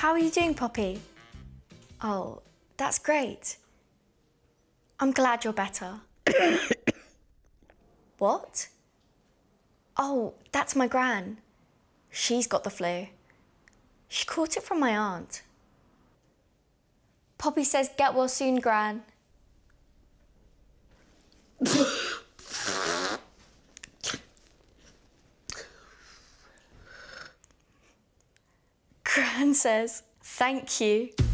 How are you doing, Poppy? Oh, that's great. I'm glad you're better. What? Oh, that's my Gran. She's got the flu. She caught it from my aunt. Poppy says, get well soon, Gran. Gran says, thank you.